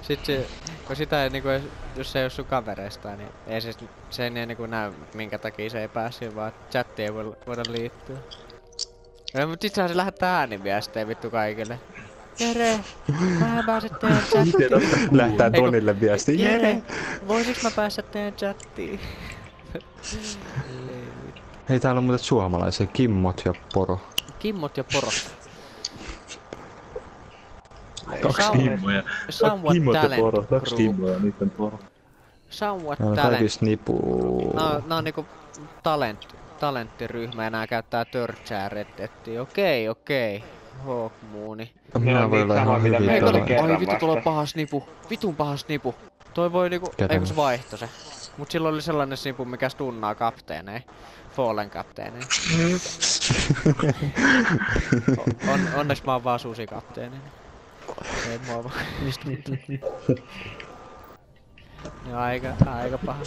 Sit se, kun sitä ei niinku, jos se ei oo sun kavereista, niin ei se ei niinku näy minkä takia se ei päässyt, vaan chatti ei voida liittyä. Ja, mut sit se lähettää ääniviestejä vittu kaikille. Jere, mä pääset teidän chattiin. Lähtää Tonille viesti. Jere, voisiks mä päästä teidän chattiin? Hei, täällä on muuten suomalaisia. Kimmot ja Poro. Kimmot ja Poro. Kaksi kimmoja. Kimmot ja Poro. Kaksi kimmoja ja nyt on Poro. Somewhat Täällä on talent. kaikista nipu. Nää on niinku talenttiryhmä ja nää käyttää Törtsää Reddettiä. Okei. Hawkmooni. Minä voi olla ihan hyvin Ai vittu, tuolla on pahas nipu. Vitun pahas nipu. Toi voi niinku... Ei kun se vaihto se. Mut silloin oli sellainen nipu mikä stunnaa kapteenei. Fallen kapteenei. Onneksi mä oon vaan susikapteeni. Ei mua vaan ja aika paha.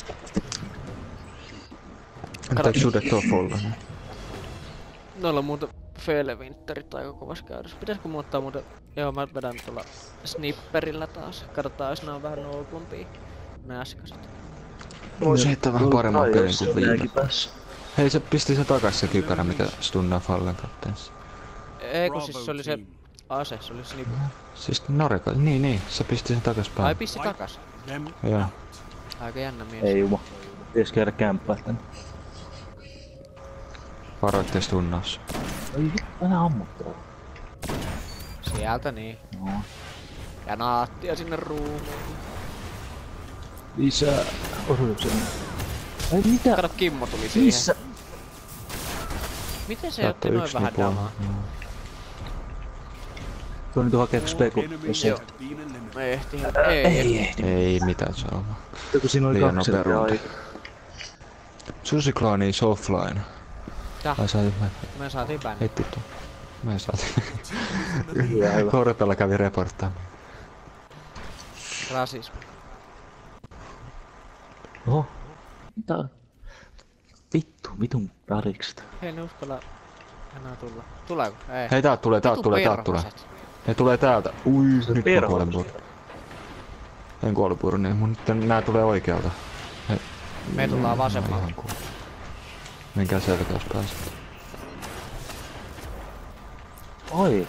Mitä sudet tuo Fallen? Noilla on muuten Felewinterit aika kovas käydössä. Pitäisikö muuttaa muuten... Joo, mä vedän tuolla snipperillä taas. Katsotaan jos nää on vähän noukumpia. Nää äskeiset. Voisi heittää vähän paremman pelin kuin viime. Hei, se pisti se takas se kypärä, mikä stunnaa Fallen kapteenissa. Ei kun siis se oli se ase, se oli snipu. Siis Nareka, niin, se pisti sen takas päin. Ai pisti takas? Joo. Aika jännä mies. Ei juma. Pitäis käydä kämppää tänne. Varoitte stunnaus. Ai vittu, aina ammuttaa. Sieltä niin. No. Ja naattia sinne ruumiin. Lisää. Osuuksen. Ai mitä? Kato, Kimmo tuli siihen. Missä? Miten se otti noin vähän damaa? Tuo nyt hakee speku, jos ei. Ei ehti. Ei. Ei mitään saa. Kun siinä oli liian kaksi nopea runde. aikaa. Susiklaani is offline. Tää. Ai saatiin Me saatiin bänni. heitti tuon. Me saatiin. Korpella kävi reporttaamaan. Rasismi. Oho. Mitä? Vitun radikset. Hei, ne uskalla enää tulla. Tuleeko? Ei. Hei, täältä tulee. Ne tulee täältä. Ui, nyt mä kuolen puru. En kuole puru, niin mun nyt nää tulee oikealta. Me tullaan vasemmalta. Menkää selkä jos pääset. Oi.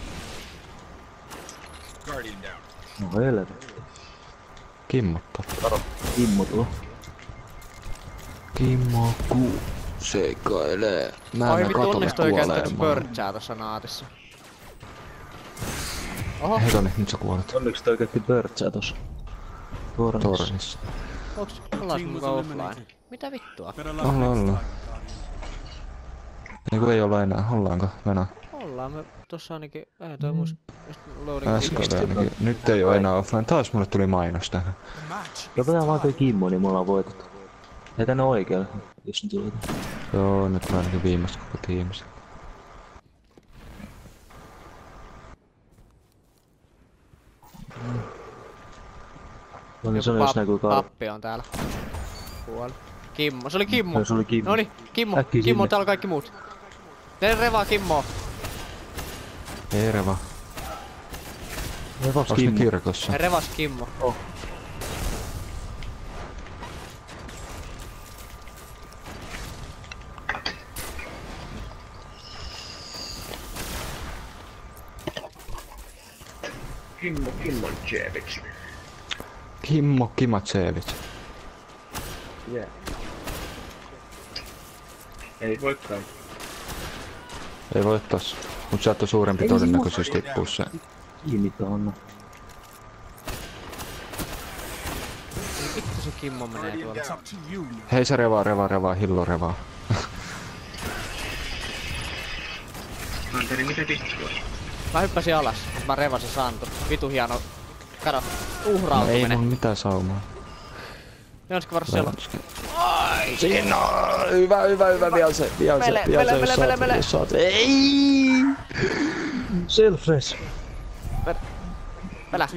No helvetti. Kimmotta. Kimmo tuo. Kimmo seikailee. Mä Oi en vittu, katolle onneksi toi käyttänyt kuolemaan. pörtsää tossa naatissa. Oho. Hei Toni, nyt sä kuolet. Onneksi toi käytti pörtsää tossa. Tornissa. Ollaanko mukaan offline? Mitä vittua? Ollaan. Eiku ei olla enää, ollaanko? Venä. Ollaan me tossa ainakin... Ei toi muist... Loading... Äsken ainakin. Nyt ei oo enää offline. Taas mulle tuli mainos tähän. Lopetetaan vaan toi Kimmo, niin me ollaan voitettu. Ei tänne oikealle, jos nyt tulee. Joo, nyt on ainakin viimeistä koko tiimistä. No niin, se on jos näkyy karhu. Pappi on täällä. Kuoli. Kimmo, se oli Kimmo. No, se oli Kimmo. Noni, Kimmo. Äkkiä Kimmo, sinne. täällä on kaikki muut. Ne revaa Kimmoa. Ei reva. Revas Onks ne Kimmo. kirkossa? Ne revas Kimmo. Oh. Kimmo Kimmonchevich. Kimmo Kimatsevich. Yeah. Ei voikaan. Ei voi tossa. Mut sieltä on suurempi todennäköisyys tippuu se. Kiinni tuonne. Vittu se Kimmo menee tuolla. Hei se revaa, hillo revaa. Anteri, mitä vittua? Mä hyppäsin alas, mut mä revasin Santu. Vitu hieno. Kato, No ei uhrautuminen. mun mitään saumaa. Jonski varras siellä. Siinä on! Hyvä, vielä se, Mele. jos saat. Ei! Selfres. Pelä.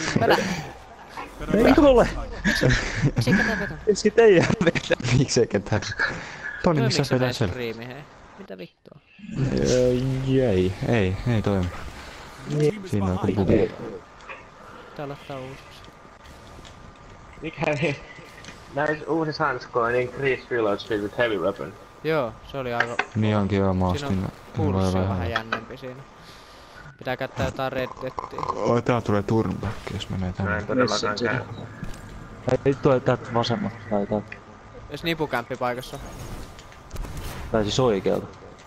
Ei ole! Miksi ketään vetä? Miksi teijää vetä? Miksei ketään? Toni, missä sä vedät siellä? striimi, hei? Mitä vittua? Ei toimi. Siinä on joku bugi. Pitää laittaa uusiksi. Mikäli näissä uusissa hanskoissa niin Chris Reloads with heavy weapon. Joo, se oli aivan... Niin onkin joo, mä Siinä ostin. on pulssi on vähän jännempi siinä. Pitää käyttää jotain Red Deadia. Oi, tää tulee turnback, jos menee tänne. Mä en todellakaan käy. Ei tulee täältä vasemmalta tai täältä. Jos nipukämppi paikassa. Tai siis oikealta.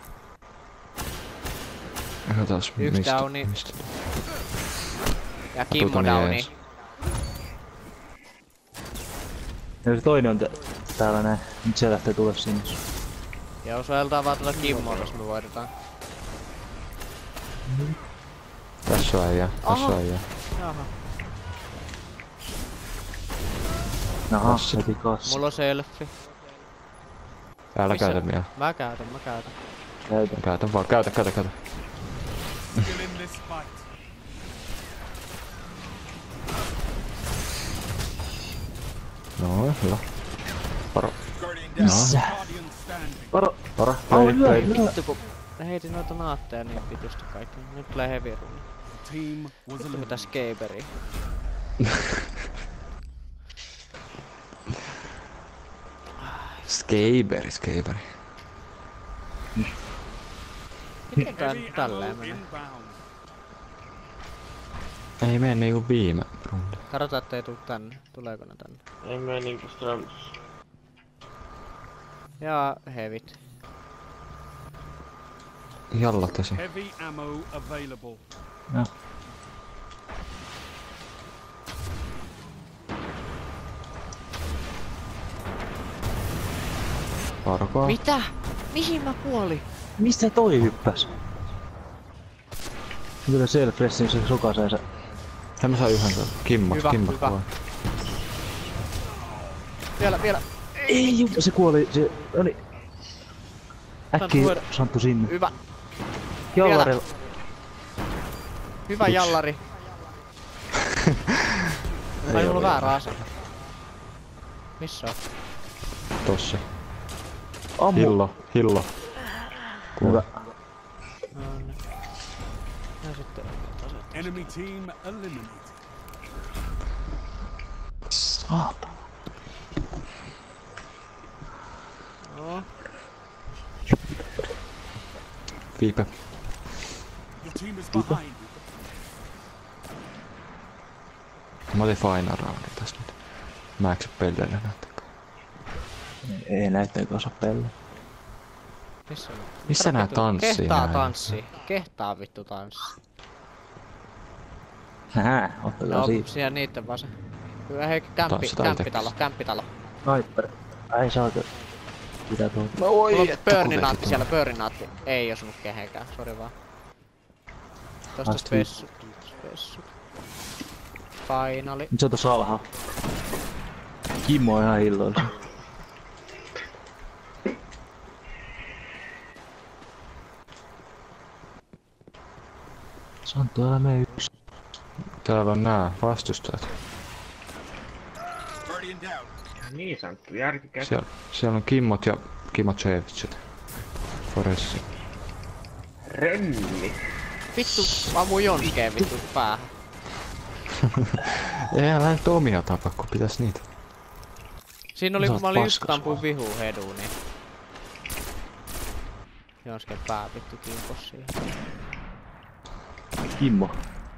Katsotaan Yksi mistä. downi. Mistä. Ja Kimmo downi. Ja se toinen on täällä näin. Nyt se lähtee tulla sinne. Ja suojeltaan vaan tuota Kimmoa, jos me voitetaan. Tässä on äijä, tässä on äijä. Jaha. Aha, Kassi. heti kassi. Mulla on selfie. Älä Missä? käytä vielä. Mä käytän. Käytä. Käytä vaan, käytä. Still in this fight. No, hyvä. Varo. Guardian down. Missä? Guardian standing. Varo. Varo. Vittu kun ne heitin noita naatteja niin pitusti kaikki. Nyt tulee heavy runi. The team was Mitä eliminated. Skaberi? Skaberi. Mitenkään Heavy tälleen ammo menee. inbound. Ei mene niinku viime rundi. Katsotaan ettei tuu tänne. Tuleeko ne tänne? Ei mene niinku Ströms. Ja hevit. Jallatesi. Heavy ammo available. Varkoa. Mitä? Mihin mä kuolin? Mistä toi hyppäs? Kyllä self-ressin se sokasee se. Hän mä saan yhden sen. Kimmat. Hyvä. Vielä. Ei juu, se kuoli, se oli... Äkkiä Santtu, Santtu sinne. Hyvä. Jallarilla. Hyvä jallari. Ai mulla on väärä ase. Missä on? Tossa. Ammu. Hillo. Hyvä. No niin. Ja sitten asettaa. Enemy team eliminated. Saata. No. Viipe. Your team is behind. Mä otin final roundin tästä nyt. Mä eikö pelleillä näyttäkään. Ei näyttää osaa pelaa. Missä on? Missä nää tanssii? Kehtaa nää? tanssii. Kehtaa vittu tanssii. Hää, ottakaa No, siitä. siellä niitten vaan se. Hyvä hei, Tanssitaan kämppitalo. Sniper. Ai saako. Mitä tuo? Mulla on pörninaatti siellä, pörninaatti. Ei osunut kehenkään, sori vaan. Tosta Asti. spessu. Finali. Nyt se on tossa alhaalla. Kimmo on ihan hilloilla. Santtu, älä mene yksin. Täällä on nää vastustajat. Guardian down. Niin Santtu, järkikäs. Siellä on Kimmot ja Kimmotsevitsit. Foressi. Renni. Vittu, ammu jonkeen vittu päähän. Ei älä nyt omia tapa, kun pitäis niitä. Siinä oli, Sä kun oot mä olin just paskas ampuun vihuun heduun, niin... Jonsken pää vittu kimpos siihen. Kimmo.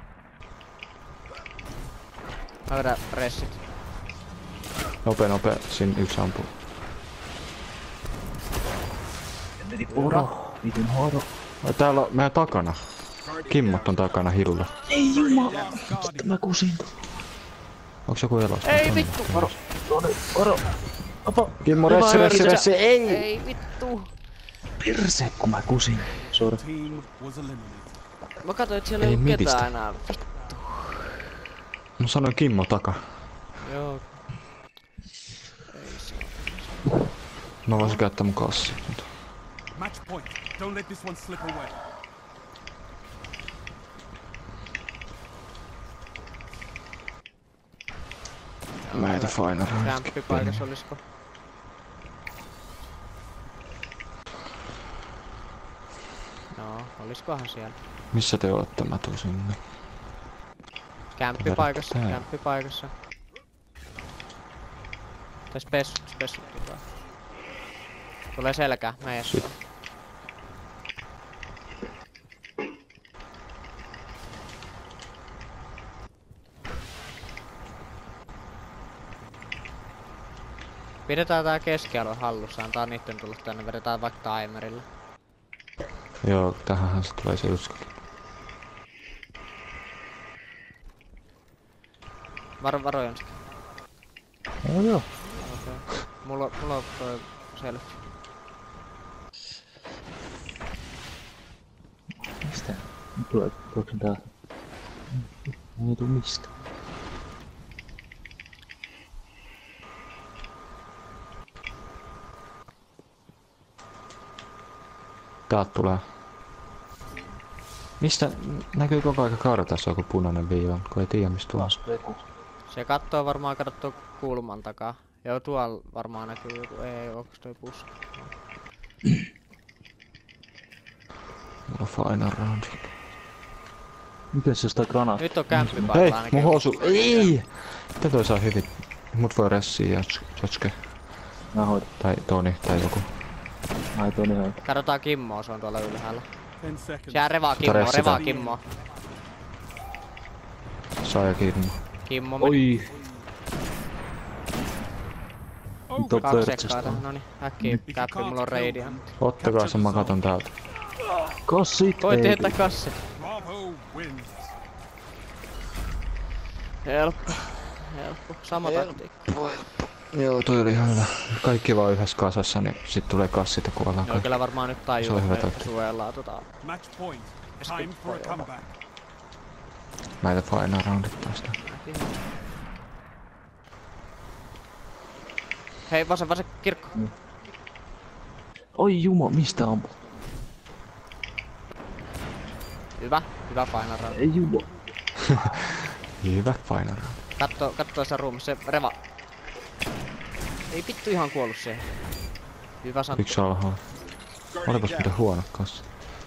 Mä vedän ressit. Nopee, siinä yksi ampuu. Oro. Vitun horo. Ai, täällä on meidän takana. Kimmot on takana hilla. Ei jumala. Guardian. Mä kusin. Onks joku elossa? Ei vittu! Oro. Opa. Kimmo, ressi, ei! Ei vittu! Perse, kun mä kusin. Sori. Team was eliminated. Mä katsoin, et siellä Ei ei oo midistä. ketään enää. No sanoin Kimmo taka. Joo. Ei se. Mä voisin käyttää mun kassi. Match point. Don't let this one slip away. Mä heitän final Kämppi paikassa olisko? No, oliskohan siellä? Missä te olette? Mä tuun sinne. Kämppipaikassa, Tää. kämppipaikassa. Tai spessut tulee. Tulee selkää, meidän. Pidetään tää keskialue hallussa, antaa niitten tulla tänne, vedetään vaikka timerilla. Joo, tähänhän se tulee se yksikin. Varo Jonski. No joo. Okei. Mulla on toi selfie. Mistä? Tuoks tää? Ei tuu mistä. Täältä tulee. Mistä näkyy koko aika kartassa joku punainen viiva, kun ei tiedä mistä tulee. Se kattoo varmaan katsoo kulman takaa. Joo, tuolla varmaan näkyy joku. Ei, onks toi puska? Mulla on final round. Mites jos tää granaatti? Nyt on kämppipaikka Hei, ainakin. mun housu. Ei! Miten toi saa hyvin? Mut voi ressiä Jotske. Mä hoidan. Tai Toni tai joku. Ai toi niin hoidan. Katsotaan Kimmoa, se on tuolla ylhäällä. 10 seconds. Sehän revaa Kimmoa. Saa ja Kimmo. Kimmo meni. Oi! Nyt on 2 pörtsästä. sekkaa, noniin. Äkkiä käppi, mulla on reidiä. Ottakaa se, mä katon täältä. Kassit! Voit baby. heittää kassi. Bravo wins. Helppo. Sama taktiikka. Joo, toi oli ihan hyvä. Kaikki vaan yhdessä kasassa, niin sit tulee kassit ja kuollaan Joo, kaikki. kyllä varmaan nyt Se tajuu, on hyvä että taktiikka. suojellaan Match point. Time for a comeback. Näitä final roundit taas. Hei, vasen kirkko. Oi jumo, mistä ampuu? Hyvä final round. Ei jumo. Hyvä final round. Katso se ruumis, se reva. Ei vittu ihan kuollut siihen. Hyvä Santtu. Yksi alhaalla. Olipas mitä huonot kanssa.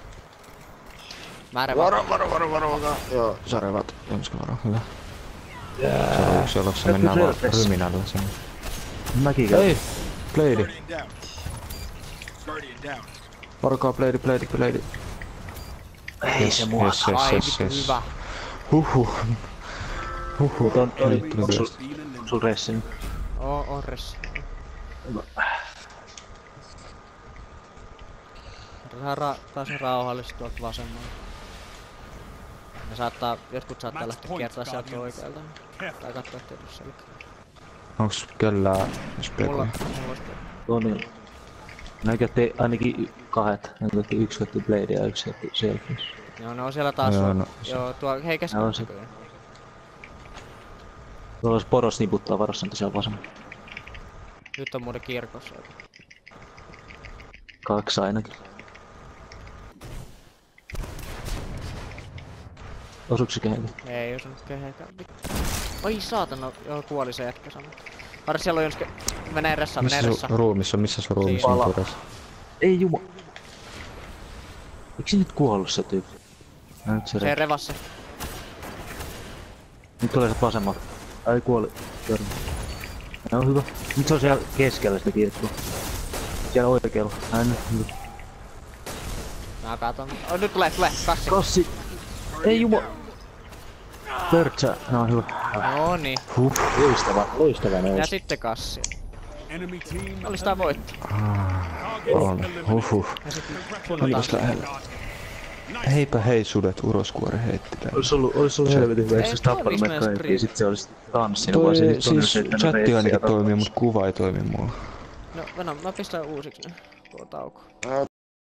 Mä revaan. Varo. Joo, sä revat. Jomska varo, hyvä. Seuraavaksi mennään vaan ryminällä sen. Mäkin käyn. Ei! Blade! Varokaa Blade. Ei se mua. Ai vittu hyvä. Huhhuh. Ton Nyt tuli viesti. sul ressin. On ressi. Taas rauhallisesti tuolta vasemmalla. Ne jotkut saattaa lähteä kiertää sieltä oikealta. Tai kattoo tietysti selkä. Onks kellään Mulla spekoja? on speko. Tonilla. Nää käytti ainakin kahdet. Nää käytti yksi käytti Blade ja yksi käytti Selfish. Joo, ne on siellä taas. Joo, no, Joo, tuo hei Joo, se- keskellä. Tuolla olisi poros niputtaa varassanto siellä vasemmalla. Nyt on muuten kirkossa. 2 ainakin. Osuuks se kehäkin? Ei osunut kehekään. Ai saatana, joo kuoli se jätkä sama. Arra siellä on jonski. Menee ressa. Missä sun ruumissa on? Missä sun ruumissa Pala. on turassa? Ei jumo. Eikö se nyt kuollut se tyyppi? Nyt se Se revassa. Nyt tulee se vasemmalta. Ai kuoli. Kerran. No hyvä. Nyt se on siellä keskellä sitä kirkkoa. Siellä oikealla. Nyt. Mä katon. Oh, nyt tulee kassi. Kassi! Ei jumo! Pörtsä. No hyvä. No niin. Loistava Ja nousu. sitten kassi. Enemy team. Olis tää voitto. On. Huhhuh. Ja sitten Olipas punnataan. lähellä. Heipä hei sudet, uroskuori heitti tän. Ois ollut helvetin hyvä, Ei, jos se toi tappanut oli meitä kaikki sprint. ja sit se olis tanssinut Toi vaan se sit siis chatti ainakin toimii, mut kuva ei toimi mulla. No, mä pistän uusiksi nyt. Tuo tauko.